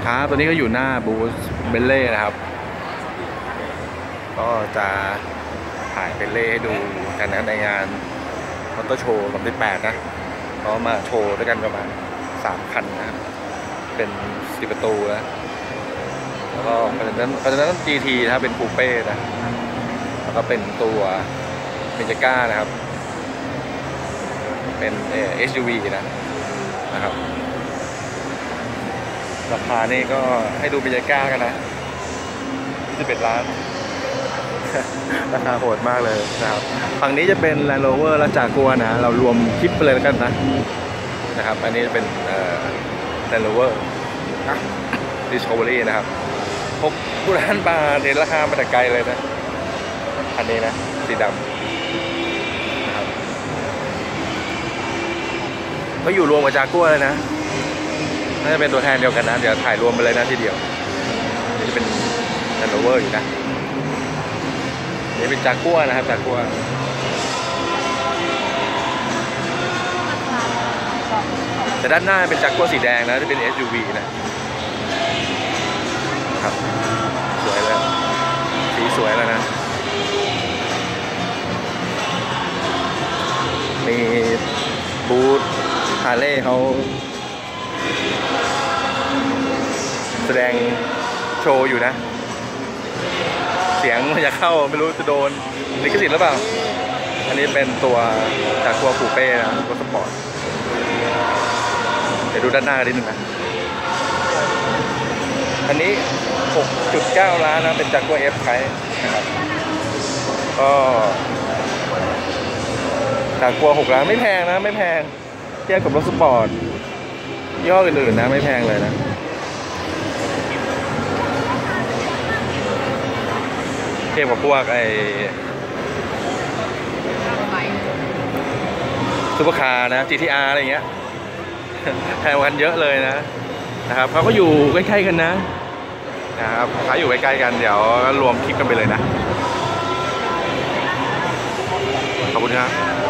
ครับตอนนี้ก็อยู่หน้าบูธเบลเล่นะครับก็จะถ่ายเบลเล่ให้ดูกันนะในงานมอเตอร์โชว์2018นะเขามาโชว์ด้วยกันประมาณ3 คันนะครับเป็น10 ประตูนะแล้วก็คันนั้น GT นะครับเป็นคูเป้นะแล้วก็เป็นตัวเมจิก้านะครับเป็นSUV นะครับราคานี่ก็ให้ดูเมจิก้ากันนะ11 ล้าน ราคาโหดมากเลยนะครับฝั่งนี้จะเป็น Land Rover และจากัวนะเรารวมคลิปไปเลยแล้วกันนะครับอันนี้จะเป็นLand Rover Discovery นะครับ6 ล้านบาทเนี่ยราคามาแต่ไกลเลยนะอันนี้นะสีดำนะครับก็อยู่รวมกับจากัวเลยนะน่าจะเป็นตัวแทนเดียวกันนะเดี๋ยวถ่ายรวมไปเลยนะทีเดียวนี่จะเป็น Land Rover อยู่นะนี่เป็นจากัวนะครับจากัวแต่ด้านหน้าเป็นจากัวสีแดงนะที่เป็น SUV นะครับสวยเลยสีสวยแล้วนะมีบูธฮาร์เลย์เขาแสดงโชว์อยู่นะเสียงมันจะเข้าไม่รู้จะโดนลิขสิทธิ์หรือเปล่าอันนี้เป็นตัวจากัวคูเป้นะรถสปอร์ตเดี๋ยวดูด้านหน้ากันนิดนึงนะอันนี้ 6.9 ล้านนะเป็นจากัว F ไทป์นะครับก็จากัว6 ล้านไม่แพงนะไม่แพงเทียบกับรถสปอร์ตยี่ห้ออื่นๆนะไม่แพงเลยนะเทียบกับพวกซุปเปอร์คาร์นะ GTR อะไรเงี้ยแพงกันเยอะเลยนะครับเขาก็อยู่ใกล้ๆกันนะครับเขาอยู่ใกล้ๆกันเดี๋ยวรวมคลิปกันไปเลยนะขอบคุณครับ